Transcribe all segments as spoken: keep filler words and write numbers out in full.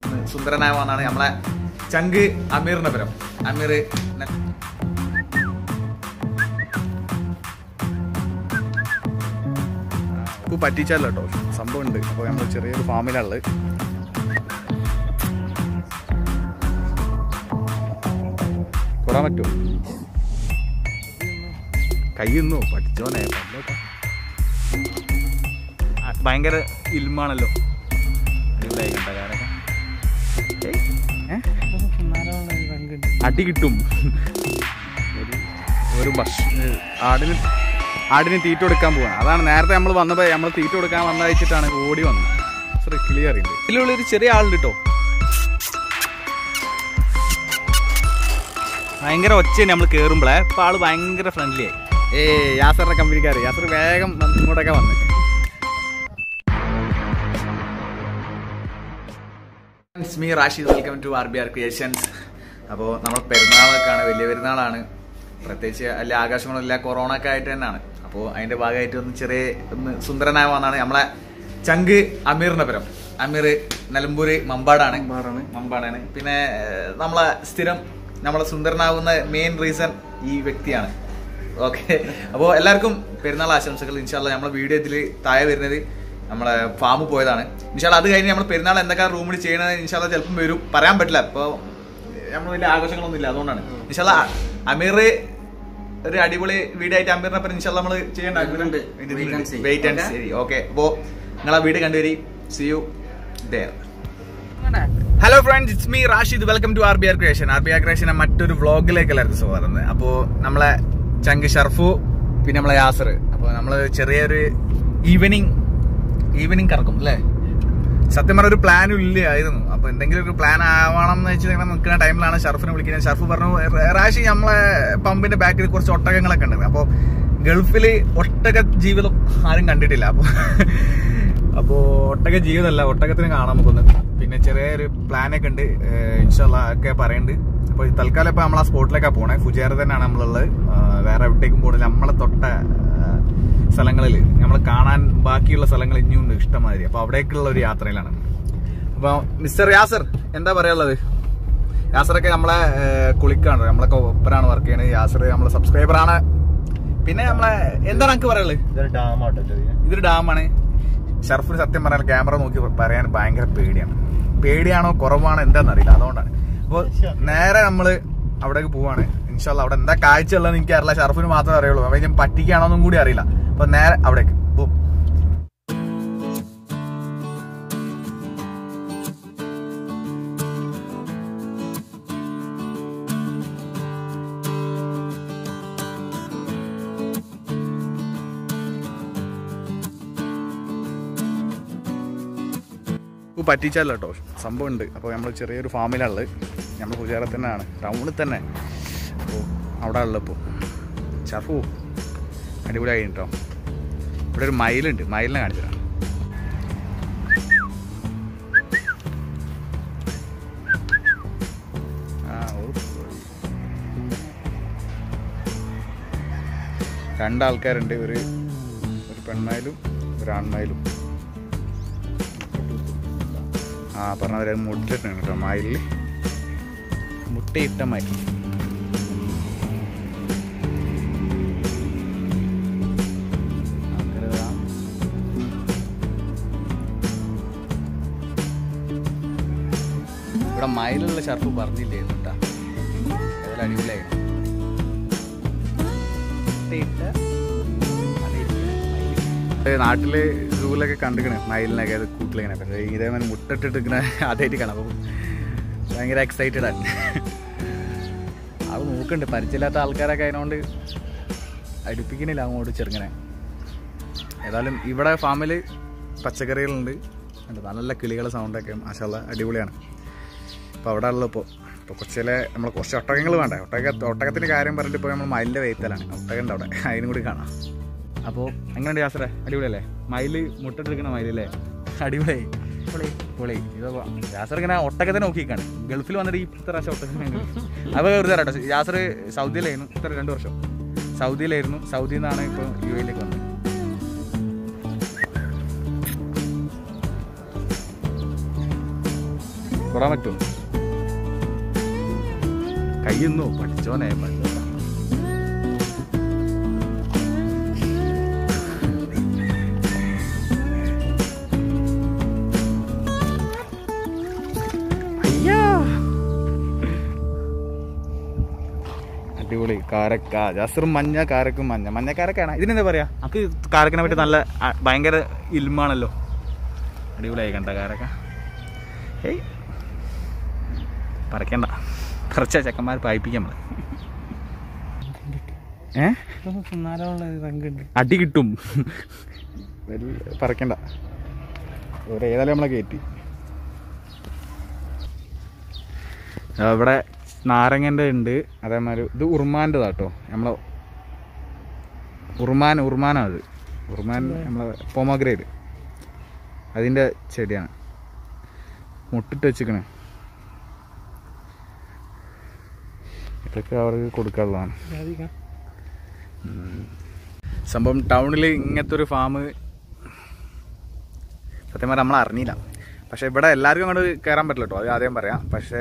സുന്ദരനായ വന്നാണ് നമ്മളെ ചങ്ക് അമീറിന്റെ പരം. അമീർ ഇപ്പോൾ പറ്റിച്ചല്ലോ കേട്ടോ, സംഭവം ഉണ്ട്. അപ്പോൾ നമ്മൾ ചെറിയൊരു ഫാമിലുള്ളത്. കൊറാൻ പറ്റുമോ? കയ്യൊന്നു പഠിച്ചോനെ. ഭയങ്കര ഇൽമാണല്ലോ. അടി കിട്ടും. ഒരു ബസ് ആടിന് ആടിന് തീറ്റ കൊടുക്കാൻ പോവാണ്. അതാണ് നേരത്തെ നമ്മൾ വന്നപ്പോൾ നമ്മൾ തീറ്റ കൊടുക്കാൻ വന്ന വെച്ചിട്ടാണ് ഓടി വന്നത്. സോറി ക്ലിയർ ഇല്ല. ഇതിലുള്ളൊരു ചെറിയ ആളുണ്ട് കേട്ടോ. ഭയങ്കര ഒച്ചയാണ് നമ്മൾ കയറുമ്പോഴേ. ഇപ്പോൾ ആള് ഭയങ്കര ഫ്രണ്ട്ലി ആയി. ഏ യാസറിന്റെ കമ്പനിക്കാർ. യാസർ വേഗം ഇങ്ങോട്ടൊക്കെ വന്ന്. It's me Rashid. Welcome to R B R creations. അപ്പോൾ നമ്മൾ പെരുന്നാളൊക്കെയാണ്, വലിയ പെരുന്നാളാണ്. പ്രത്യേകിച്ച് അല്ല ആകാശങ്ങളില്ല, കൊറോണ ഒക്കെ ആയിട്ട് തന്നെയാണ്. അപ്പോൾ അതിൻ്റെ ഭാഗമായിട്ട് ഒന്ന് ചെറിയ ഒന്ന് സുന്ദരനായ വന്നാണ് നമ്മളെ ചങ്ക് അമീറിന്റെ പരം. അമീർ നിലമ്പൂര് മമ്പാടാണ്. മമ്പാടാണ്. പിന്നെ നമ്മളെ സ്ഥിരം നമ്മളെ സുന്ദരനാവുന്ന മെയിൻ റീസൺ ഈ വ്യക്തിയാണ്. ഓക്കെ, അപ്പോൾ എല്ലാവർക്കും പെരുന്നാൾ ആശംസകൾ. ഇൻഷാല്ല നമ്മളെ വീഡിയോ ഇതിൽ താഴെ വരുന്നത് നമ്മളെ ഫാമിൽ പോയതാണ്. ഇൻഷാല്ല അത് കഴിഞ്ഞ് നമ്മൾ പെരുന്നാൾ എന്തൊക്കെ റൂമിൽ ചെയ്യണത് ഇൻഷാല്ല ചിലപ്പം വരും, പറയാൻ പറ്റില്ല. ഇപ്പോൾ നമ്മൾ വലിയ ആഘോഷങ്ങളൊന്നും ഇല്ല, അതുകൊണ്ടാണ്. ഇൻഷാല്ല അമീർ ഒരു അടിപൊളി വീഡിയോ ആയിട്ട് അമീറിനെ പറ്റി ഇൻഷാല്ല നമ്മൾ ചെയ്യേണ്ട. Wait and see. ഓക്കെ, അപ്പോൾ നിങ്ങൾ ആ വീഡിയോ കണ്ടുവരി. See you there. Hello friends, it's me Rashid. Welcome to R B R creation. R B R ക്രിയേഷനെ മറ്റൊരു വ്ളോഗിലേക്ക് എല്ലാവർക്കും സ്വാഗതം. അപ്പോൾ നമ്മളെ ചങ്ക് ഷർഫു, പിന്നെ നമ്മളെ യാസർ. അപ്പോൾ നമ്മൾ ചെറിയൊരു ഈവനിങ് ഈവനിങ് കറക്കും അല്ലേ. സത്യം പറഞ്ഞ ഒരു പ്ലാനും ഇല്ലായിരുന്നു. അപ്പോൾ എന്തെങ്കിലും ഒരു പ്ലാൻ ആവണം എന്ന് വെച്ച് നിങ്ങൾ നിൽക്കുന്ന ടൈമിലാണ് ഷർഫിനെ വിളിക്കുന്നത്. ഷർഫ് പറഞ്ഞു, റാഷി നമ്മളെ പമ്പിന്റെ ബാക്കിൽ കുറച്ച് ഒട്ടകങ്ങളൊക്കെ ഉണ്ട്. അപ്പോൾ ഗൾഫിൽ ഒട്ടക ജീവിതം ആരും കണ്ടിട്ടില്ല. അപ്പോൾ അപ്പോൾ ഒട്ടക ജീവിതമല്ല, ഒട്ടകത്തിന് കാണാൻ നമുക്കൊന്ന്. പിന്നെ ചെറിയൊരു പ്ലാനൊക്കെ ഉണ്ട്, ഇൻഷാല്ലാ ഒക്കെ പറയുന്നുണ്ട്. അപ്പോൾ തൽക്കാലം ഇപ്പോൾ നമ്മൾ ആ സ്പോട്ടിലേക്കാണ് പോകണേ. ഫുജേറ തന്നെയാണ് നമ്മളുള്ളത്. വേറെ എവിടേക്കും പോകുന്നില്ല. നമ്മളെ തൊട്ട സ്ഥലങ്ങളിൽ നമ്മൾ കാണാൻ ബാക്കിയുള്ള സ്ഥലങ്ങൾ ഇനിയുണ്ട് ഇഷ്ടമാതിരി. അപ്പോൾ അവിടേക്കുള്ള ഒരു യാത്രയിലാണ്. അപ്പോൾ മിസ്റ്റർ യാസർ എന്താ പറയാനുള്ളത്? യാസറൊക്കെ നമ്മളെ കുളിക്കാണ്, നമ്മളൊക്കെ ഒപ്പരാണ് വർക്ക് ചെയ്യണത്. യാസർ നമ്മളെ സബ്സ്ക്രൈബറാണ്. പിന്നെ നമ്മളെ എന്താണ് എനിക്ക് പറയാനുള്ളത്? ഇതൊരു ഡാമാണ്. ഷർഫിന് സത്യം പറഞ്ഞാൽ ക്യാമറ നോക്കി പറയാൻ ഭയങ്കര പേടിയാണ്. പേടിയാണോ കുറവാണോ എന്താണെന്നറിയില്ല, അതുകൊണ്ടാണ്. അപ്പോൾ നേരെ നമ്മൾ അവിടേക്ക് പോവാണ്. ഇൻഷാല്ലാ അവിടെ എന്താ കാഴ്ച ഉള്ളതെന്ന് എനിക്ക് അറിയില്ല, ഷർഫിന് മാത്രമേ അറിയുള്ളൂ. അപ്പോൾ ഞാൻ പറ്റിക്കാണോന്നും കൂടി അറിയില്ല. അപ്പോൾ നേരെ അവിടേക്ക് പോകും. ഇപ്പോൾ പറ്റിച്ചല്ലോ കേട്ടോ, സംഭവം ഉണ്ട്. അപ്പോൾ നമ്മൾ ചെറിയൊരു ഫാമിലുള്ളത്. നമ്മൾ ഫുജേറ തന്നെയാണ്, ടൗണിൽ തന്നെ. അപ്പോൾ അവിടെ ഉള്ളത് ഇപ്പോൾ ഷർഫു അടിപൊളിയായി കേട്ടോ. ഇവിടെ ഒരു മയിലുണ്ട്, മയിലിനെ കാണിച്ചതാണ്. രണ്ടാൾക്കാരുണ്ട്, ഒരു ഒരു പെൺമയിലും ഒരു ആൺമയിലും. ആ പറഞ്ഞവരെ മുട്ടിട്ടാണ് കേട്ടോ, മയിലിൽ മുട്ടയിട്ട മയിൽ. ഇവിടെ മയിലുള്ള ഷർഫ് പറഞ്ഞില്ലായിരുന്നു കേട്ടാ, അതിൽ അടിപൊളിയായിരുന്നു. നാട്ടില് സൂലൊക്കെ കണ്ടിക്കണേ മയിലിനൊക്കെ അത് കൂട്ടിലിങ്ങനെ. പക്ഷേ ഇതേമാതിരി മുട്ടിട്ടിട്ടിങ്ങനെ ആദ്യമായിട്ട് കാണാം. അപ്പോൾ ഭയങ്കര എക്സൈറ്റഡ് ആണ്. അത് നോക്കുന്നുണ്ട്, പരിചയമില്ലാത്ത ആൾക്കാരൊക്കെ അതിനോണ്ട് അടുപ്പിക്കണില്ല അങ്ങോട്ട് ചെറുങ്ങനെ. ഏതായാലും ഇവിടെ ഫാമിൽ പച്ചക്കറികളുണ്ട്, നല്ല കിളികളുടെ സൗണ്ടൊക്കെ മാഷാല്ലാ അടിപൊളിയാണ്. അപ്പോൾ അവിടെ ഉള്ളത് ഇപ്പോൾ ഇപ്പോൾ കൊച്ചിയിലെ നമ്മൾ കുറച്ച് ഒട്ടകങ്ങൾ വേണ്ടേ. ഒട്ടക ഒട്ടകത്തിൻ്റെ കാര്യം പറഞ്ഞിട്ട് ഇപ്പോൾ നമ്മൾ മയിലിൻ്റെ വെയ്ത്തലാണ്. ഒട്ടകണ്ട് അവിടെ, അതിനും കൂടി കാണാം. അപ്പോൾ എങ്ങനെയുണ്ട് യാസറേ? അടിപൊളിയല്ലേ? മയിൽ മുട്ടിട്ടിരിക്കണ മയിലല്ലേ? അടിപൊളിയായി, പൊളി പൊളി. ഇത് യാസർ ഇങ്ങനെ ഒട്ടകത്തെ നോക്കിക്കാണ്. ഗൾഫിൽ വന്നിട്ട് ഈ ഇത്ര പ്രാവശ്യം ഒട്ടകം. അപ്പോൾ വെറുതെ കേട്ടോ, യാസർ സൗദിയിലായിരുന്നു ഇത്ര രണ്ട് വർഷം. സൗദിയിലായിരുന്നു, സൗദിയിൽ നിന്നാണ് ഇപ്പോൾ യു എയിലേക്ക് വന്നത്. തൊടാൻ പറ്റുമോ? കയ്യൊന്നോ പഠിച്ചോനെ പഠിച്ചോ. അടിപൊളി കാരക്ക. ജാസറും മഞ്ഞ, കാരക്കും മഞ്ഞ. മഞ്ഞ കാരക്കാണ്. ഇതിനെന്താ പറയാ? നമുക്ക് കാരക്കിനെ പറ്റി നല്ല ഭയങ്കര ഇൽമാണല്ലോ. അടിപൊളിയായി കണ്ട കാരക്ക. ഏയ് പറിക്കണ്ട, പറിച്ച ചെക്കന്മാർ പായിപ്പിക്കാൻ. ഏ അടി കിട്ടും. പറിക്കണ്ട, ഏതായാലും നമ്മളെ കയറ്റി. ഇവിടെ നാരങ്ങൻ്റെ ഉണ്ട്, അതേമാതിരി ഇത് ഉറുമാൻ്റെതാട്ടോ. നമ്മളെ ഉറുമാൻ ഉറുമാനാണ് അത്. ഉറുമാൻ നമ്മളെ പോമഗ്രേഡ് അതിൻ്റെ ചെടിയാണ്. മുട്ടിട്ട് വെച്ചിക്കണേ. ഇതൊക്കെ അവർക്ക് കൊടുക്കാനുള്ളതാണ് സംഭവം. ടൗണിൽ ഇങ്ങനത്തെ ഒരു ഫാം സത്യം പറഞ്ഞാൽ നമ്മൾ അറിഞ്ഞില്ല. പക്ഷേ ഇവിടെ എല്ലാവർക്കും അങ്ങോട്ട് കയറാൻ പറ്റില്ല കേട്ടോ, അത് ആദ്യം പറയാം. പക്ഷേ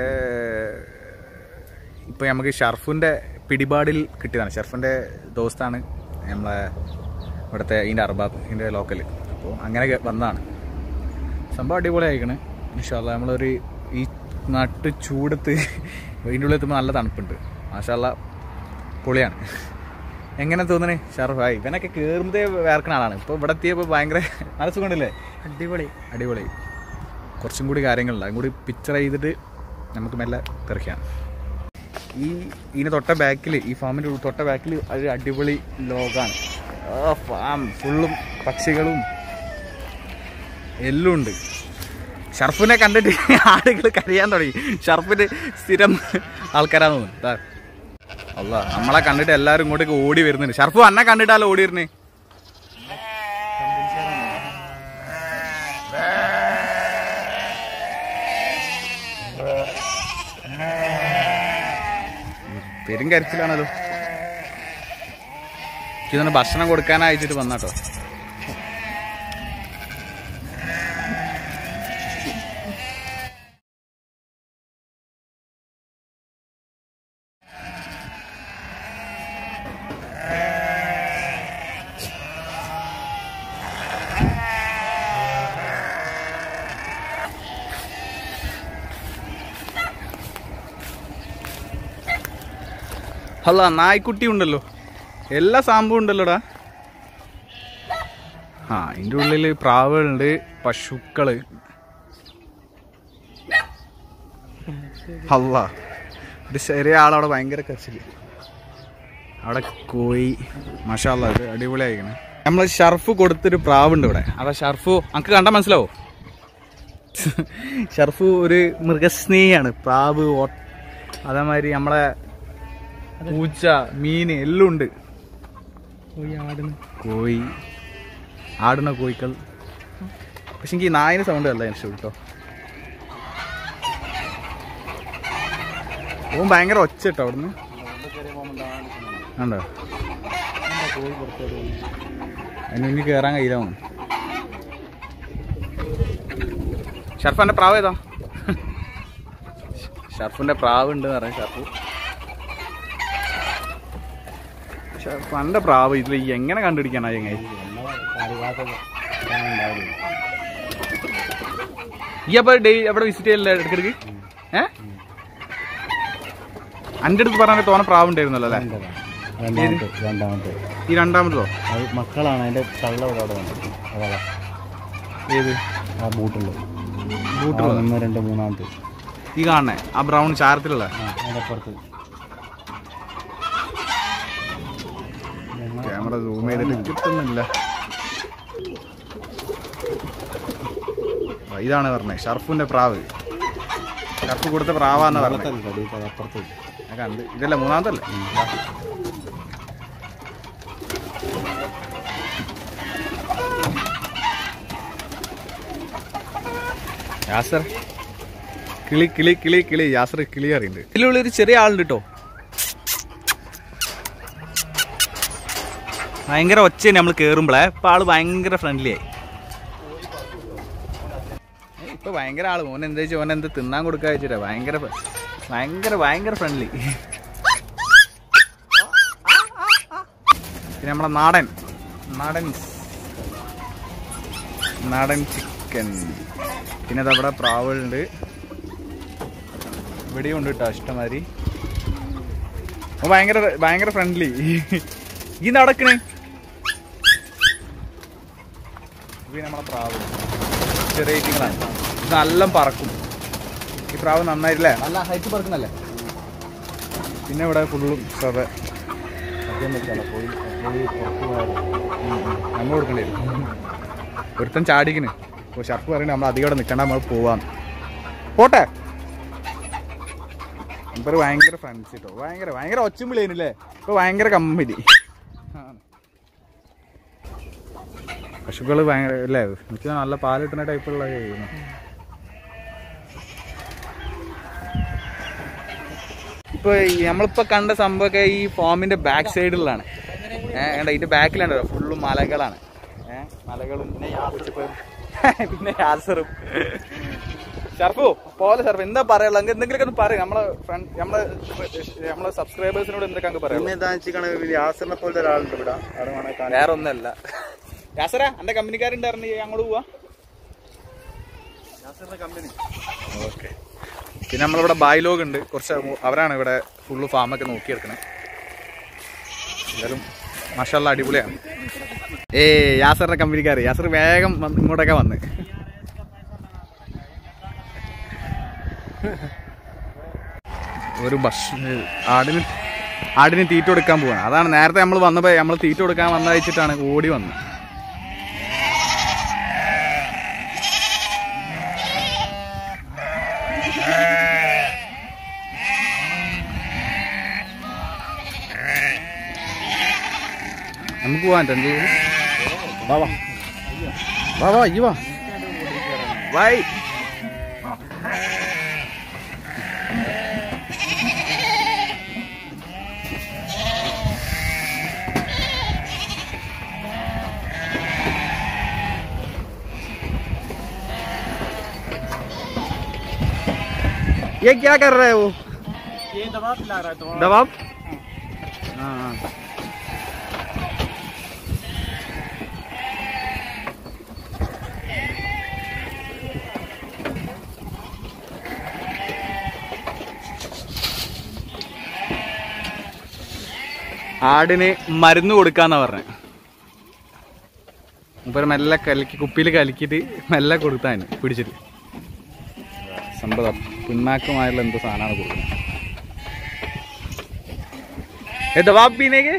ഇപ്പോൾ നമുക്ക് ഷർഫിൻ്റെ പിടിപാടിൽ കിട്ടിയതാണ്. ഷർഫിൻ്റെ ദോസ്താണ് നമ്മളെ ഇവിടുത്തെ ഇതിൻ്റെ അർബാബ്, ഇതിൻ്റെ ലോക്കൽ. അപ്പോൾ അങ്ങനെ വന്നതാണ് സംഭവം. അടിപൊളി ആയിക്കണ് ഇൻഷാ അല്ലാഹ്. നമ്മളൊരു ഈ നട്ട് ചൂടത്ത് ഇതിൻ്റെ ഉള്ളിൽ എത്തുമ്പോൾ നല്ല തണുപ്പുണ്ട്. മാഷാ അല്ലാഹ് പൊളിയാണ്. എങ്ങനെ തോന്നണേ ഷർഫായി? ഇവനൊക്കെ കയറുമ്പതേ വേർക്കുന്ന ആളാണ്. ഇപ്പോൾ ഇവിടെ എത്തിയപ്പോൾ ഭയങ്കര നല്ല സുഖമുണ്ടല്ലേ? അടിപൊളി അടിപൊളി. കുറച്ചും കൂടി കാര്യങ്ങളുണ്ട്, അതും കൂടി പിക്ചർ ചെയ്തിട്ട് നമുക്ക് മെല്ലെ തെറിക്കാം. ഈ ഇതിന് തൊട്ട ബാക്കിൽ, ഈ ഫാമിൻ്റെ തൊട്ട ബാക്കിൽ ഒരു അടിപൊളി ലോകമാണ്. ഫാം ഫുള്ളും പക്ഷികളും എല്ലാം ഉണ്ട്. ഷർഫിനെ കണ്ടിട്ട് ആളുകൾ കരയാൻ തുടങ്ങി. ഷർഫിന് സ്ഥിരം ആൾക്കാരാന്ന് തോന്നുന്നു. അല്ല, നമ്മളെ കണ്ടിട്ട് എല്ലാവരും ഇങ്ങോട്ടേക്ക് ഓടി വരുന്നുണ്ട്. ഷർഫ് അന്നെ കണ്ടിട്ടാലോ ഓടി വരുന്നേ. പെരും കരച്ചിലാണല്ലോ. ഇതൊന്ന് ഭക്ഷണം കൊടുക്കാനായിട്ട് വന്നാട്ടോ. അല്ല, നായ്ക്കുട്ടി ഉണ്ടല്ലോ, എല്ലാ സാമ്പും ഉണ്ടല്ലോടാ. ആ അതിൻ്റെ ഉള്ളിൽ പ്രാവുകളുണ്ട്, പശുക്കള്. അല്ല, ഒരു ചെറിയ ആളവിടെ ഭയങ്കര കരച്ചില്. അവിടെ കോയി. മാഷാ അല്ലാഹ്, ഇത് അടിപൊളിയായിക്കണേ. നമ്മൾ ഷർഫ് കൊടുത്തൊരു പ്രാവുണ്ട് ഇവിടെ. അതാ ഷർഫ്, നമുക്ക് കണ്ടാൽ മനസ്സിലാവോ? ഷർഫ് ഒരു മൃഗസ്നേഹിയാണ്. പ്രാവ്, അതേമാതിരി നമ്മളെ പൂച്ച, മീന് എല്ലാം ഉണ്ട്. കോഴി, ആടുന്ന കോഴിക്കൾ. പക്ഷെ എനിക്ക് നായിന് സൗണ്ട് അല്ല എനിക്ക് കേട്ടോ. ഓൻ ഭയങ്കര ഒച്ച കേട്ടോ അവിടുന്ന്. ഉണ്ടോ? അതിന് ഇനി കയറാൻ കഴിയില്ല. ഷർഫിന്റെ പ്രാവ് ഏതാ? ഷർഫിന്റെ പ്രാവ് ഉണ്ട് പറയാം. ഷർഫ് ഷർഫന്റെ പ്രാവ് ഇതിൽ എങ്ങനെ കണ്ടുപിടിക്കാനാ ചങ്ങായി? ഈ അപ്പൊ ഡേ എവിടെ വിസിറ്റ് ചെയ്യല്ലേ ഇടയ്ക്കിടയ്ക്ക്? ഏഹ് എൻ്റെ അടുത്ത് പറഞ്ഞ തോന്നെ പ്രാവ് ഉണ്ടായിരുന്നല്ലോ അല്ലേ? ഈ രണ്ടാമത്തതോ? മക്കളാണ് അതിന്റെ തള്ള അവിടെ. ഏത് ബൂട്ടുള്ളത്? ബൂട്ടുള്ളത് ഒന്ന് രണ്ട് മൂന്നാമത്തെ ഈ കാണണേ, ആ ബ്രൗൺ ചാരത്തിലുള്ള. അപ്പുറത്ത് ക്യാമറ സൂം ചെയ്തിട്ട് കിട്ടുന്നില്ല. ഇതാണ് പറഞ്ഞത് ഷർഫിന്റെ പ്രാവ്. ഷർഫ് കൊടുത്ത പ്രാവാന്ന് പറഞ്ഞത്. കണ്ട് ഇതല്ല മൂന്നാമത്തല്ലേ? യാസർ കിളി കിളി കിളി കിളി യാസർ കിളി അറിയുന്നുണ്ട്. ഇതിലുള്ളൊരു ചെറിയ ആളുണ്ട് കേട്ടോ. ഭയങ്കര ഒച്ചയാണ് നമ്മൾ കയറുമ്പോഴേ. ഇപ്പം ആള് ഭയങ്കര ഫ്രണ്ട്ലി ആയി. ഇപ്പൊ ഭയങ്കര ആള്. മോൻ എന്താ വെച്ചാൽ ഓൻ എന്ത് തിന്നാൻ കൊടുക്കുക വെച്ചിട്ടാ. ഭയങ്കര ഭയങ്കര ഭയങ്കര ഫ്രണ്ട്ലി. പിന്നെ നമ്മളെ നാടൻ നാടൻ നാടൻ ചിക്കൻ. പിന്നെ അതവിടെ പ്രാവുകളുണ്ട്, ഇവിടെയും ഉണ്ട് കേട്ടോ ഇഷ്ടമാതിരി. ഭയങ്കര ഭയങ്കര ഫ്രണ്ട്ലി. ഈ നടക്കണേ നമ്മളെ പ്രാവ് ചെറിയ ഐറ്റങ്ങളാണ്. ഇത് നല്ല പറക്കും ഈ പ്രാവ്, നന്നായിട്ടില്ലേ, നല്ല ഹൈറ്റ് പറക്കുന്നല്ലേ. പിന്നെ ഇവിടെ ഫുള്ളും സഭ പോയി നമ്മൾ കൊടുക്കേണ്ടി വരും. ഒരുത്തൻ ചാടിക്കണ്. അപ്പോൾ ഷർപ്പ് പറയണേ നമ്മൾ അധികം ഇവിടെ നിൽക്കണ്ട, നമ്മൾ പോവാന്ന്. പോട്ടെ. ഇപ്പൊ ഭയങ്കര ഫ്രണ്ട്സ് കേട്ടോ. ഭയങ്കര ഭയങ്കര ഒച്ചും വിളിയല്ലേ. ഇപ്പൊ ഭയങ്കര കമ്പനി. പശുക്കൾ ഭയങ്കര അല്ലേ, എനിക്ക് നല്ല പാൽ കിട്ടുന്ന ടൈപ്പുള്ള ചെയ്യുന്നു. ഇപ്പൊ നമ്മളിപ്പോ കണ്ട സംഭവമൊക്കെ ഈ ഫാമിന്റെ ബാക്ക് സൈഡിലാണ്. ഏഹ് ഇതിന്റെ ബാക്കിലാണ് ഫുള്ളും മലകളാണ്. ഏഹ് മലകളും പിന്നെ യാസറും. ഷർഫു പോലെ ഷർഫ് എന്താ പറയാ, എന്തെങ്കിലും ഒന്ന് പറയും. നമ്മളെ ഫ്രണ്ട് നമ്മളെ നമ്മളെ സബ്സ്ക്രൈബേഴ്സിനോട് എന്തൊക്കെ അങ്ങ് പറയാം. യാസറിനെ പോലത്തെ ഒരാളുണ്ട് ഇവിടെ. വേറെ ഒന്നല്ല. യാസറ എന്റെ കമ്പനിക്കാരുണ്ടായിരുന്നു, അങ്ങോട്ട് പോവാ. Company okay. പിന്നെ നമ്മളിവിടെ ബായ്ലോഗ് ഉണ്ട് കുറച്ച്, അവരാണ് ഇവിടെ ഫുള്ള് ഫാമൊക്കെ നോക്കിയെടുക്കണേ. എന്തായാലും മാഷാഅല്ലാ അടിപൊളിയാണ്. ഏ യാസറിന്റെ കമ്പനിക്കാർ. യാസർ വേഗം ഇങ്ങോട്ടൊക്കെ വന്ന് ഒരു ബസ് ആടിന് ആടിന് തീറ്റ കൊടുക്കാൻ പോവാണ്. അതാണ് നേരത്തെ നമ്മൾ വന്നപ്പോ നമ്മൾ തീറ്റ കൊടുക്കാൻ വന്ന വെച്ചിട്ടാണ് ഓടി വന്നത്. നമുക്ക് പോവാൻ എന്ത് വാ വാ വാ വാ ഈ വാ വൈ. ये क्या कर रहे हो? ये दवा पिला रहा है। तो दवा? हाँ ആടിന് മരുന്ന് കൊടുക്കാന്നാ പറഞ്ഞത്. മുപ്പര് മെല്ലെ കലക്കി കുപ്പിയിൽ കലക്കിയിട്ട് മെല്ലെ കൊടുത്താന് പിടിച്ചിട്ട്. സംഭവം പിന്നാക്കമായുള്ള എന്തോ സാധനമാണ് കൊടുക്കുന്നത്. दवा पीने के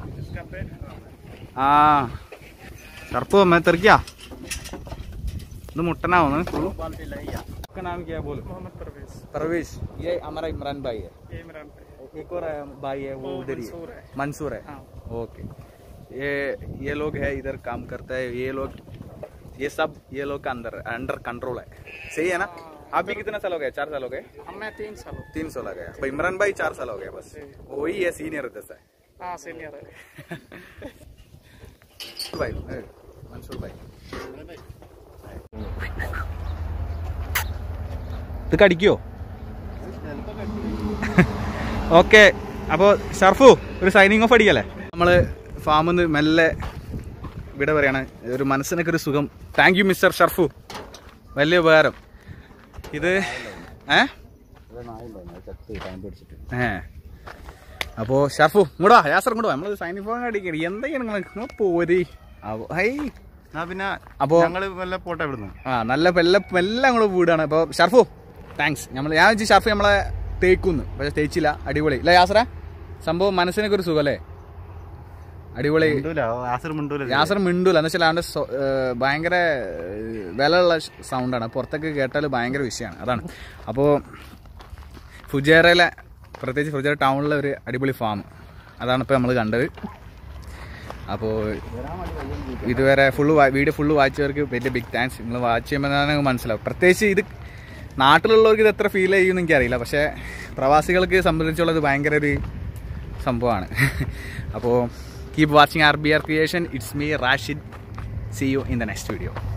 हाँ सर्पो मैं तर क्या तो मुट्टना हो ना। आपका नाम क्या है बोलो? मोहम्मद परवेज। परवेज। ये हमारा इमरान भाई है। ये इमरान भाई। एक और भाई है वो उधर ही मंसूर है। मंसूर है। हाँ। ओके। ये ये लोग है इधर काम करता है। ये लोग ये सब ये लोग का अंदर अंडर कंट्रोल है। सही है ना? आप भी कितना साल हो गए? चार साल हो गए? हमें तीन साल तीन साल हो गया। तो इमरान भाई चार साल हो गए बस। वही है सीनियर जैसा है। हाँ सीनियर है भाई मंसूर भाई ഇത് കടിക്കോ? ഓക്കെ. അപ്പോൾ ഷർഫു ഒരു സൈനിങ് ഓഫ് അടിക്കല്ലേ? നമ്മൾ ഫാമിൽ നിന്ന് മെല്ലെ ഇവിടെ പറയാണ്. ഒരു മനസ്സിനൊക്കെ ഒരു സുഖം. താങ്ക് യു മിസ്റ്റർ ഷർഫു, വലിയ ഉപകാരം. ഇത് ഏ ഏ അപ്പോൾ ഷർഫു ഇങ്ങോട്ടോ, യാസർ ഇങ്ങോട്ടോ. നമ്മൾ സൈനിങ് ഫോൺ അടിക്കണി എന്തൊക്കെയാണ് നിങ്ങൾ പോരി. ഹൈ പിന്നെ അപ്പോൾ ഞങ്ങൾ മെല്ലെ പോട്ടെ ഇവിടുന്ന്. ആ നല്ല മെല്ലെ മെല്ലെ അങ്ങോട്ട് വീടാണ്. അപ്പോൾ ഷർഫു താങ്ക്സ്. നമ്മൾ ഞാൻ വെച്ച് ഷർഫ് നമ്മളെ തേക്കുന്നു, പക്ഷെ തേച്ചില്ല. അടിപൊളി അല്ലേ യാസറ? സംഭവം മനസ്സിനൊക്കെ ഒരു സുഖം അല്ലേ? അടിപൊളി. യാസർ മിണ്ടൂല എന്ന് വെച്ചാൽ അവൻ്റെ ഭയങ്കര വിലയുള്ള സൗണ്ടാണ്. പുറത്തൊക്കെ കേട്ടാൽ ഭയങ്കര വിഷയമാണ്. അതാണ്. അപ്പോൾ ഫുജേറയിലെ പ്രത്യേകിച്ച് ഫുജേറ ടൗണിലെ ഒരു അടിപൊളി ഫാം, അതാണ് ഇപ്പോൾ നമ്മൾ കണ്ടത്. അപ്പോൾ ഇതുവരെ ഫുള്ള് വീഡിയോ ഫുള്ള് വായിച്ചവർക്ക് വലിയ ബിഗ് താങ്ക്സ്. നിങ്ങൾ വാച്ച് ചെയ്യുമ്പോൾ തന്നെ മനസ്സിലാവും. പ്രത്യേകിച്ച് ഇത് നാട്ടിലുള്ളവർക്ക് ഇത് എത്ര ഫീൽ ചെയ്യുമെന്ന് എനിക്കറിയില്ല, പക്ഷേ പ്രവാസികൾക്ക് സംബന്ധിച്ചുള്ളത് ഭയങ്കര ഒരു സംഭവമാണ്. അപ്പോൾ keep watching R B R creation. It's me Rashid. See you in the next video.